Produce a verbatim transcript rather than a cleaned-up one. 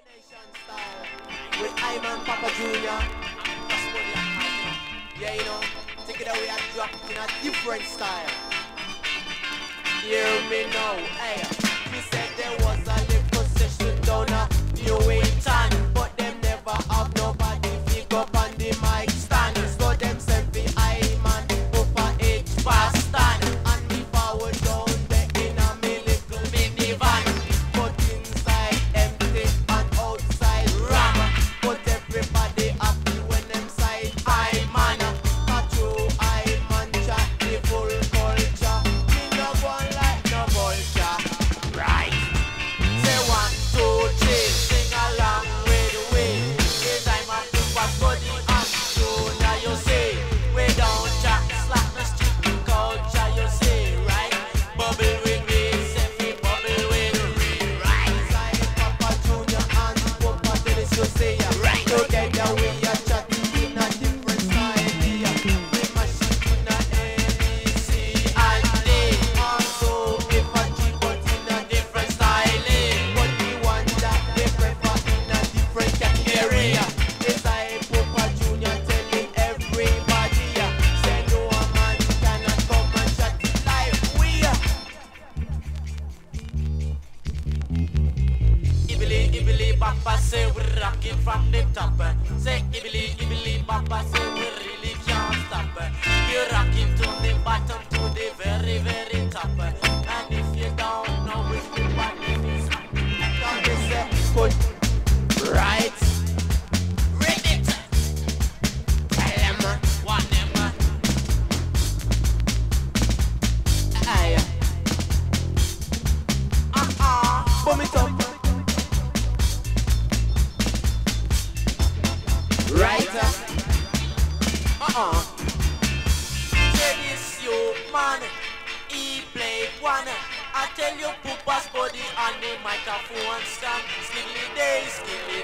Nation style with Iman Papa Junior Yeah, you know, take it away and drop it in a different style. Hear me now, hey. He said there was a little session down a New Wayton, but them never have nobody pick up on the mic stand. So them send the Iman up a H fast stand, and me forward down there in a me little minivan. But inside empty and outside ram. But everybody happy when them side Iman. Got through Iman chat the full culture. Me no one like no vulture. Right. Say one, two, three, sing along with we. Yes, I'm a super body and Junior, you see. We don't chat slack the street culture, you see, right? Bubble with me, say we bubble with me, right? Side Papa Junior and Papa Dennis, you see, right? Together we are chatting in a different style, yeah. We mash it in a A, B, C, and D. Also, if a G, but in a different style, but the one that they prefer in a different category. Yes, I Papa Junior telling everybody, say no man cannot come and chat it like we. Ibili, Ibili, Papa say we rocking from the top. Say Ibili, Ibili, Papa say we really can't stop. You rocking to the bottom, to the very, very top. And if you don't know which the bottom is, don't you say put right. Read it. Tell them what them. Aye. Uh-uh. Boom it up. Right. Uh-uh. Say this you man, he play one. I tell you Pupa's body on the microphone stand. Skilly day, skilly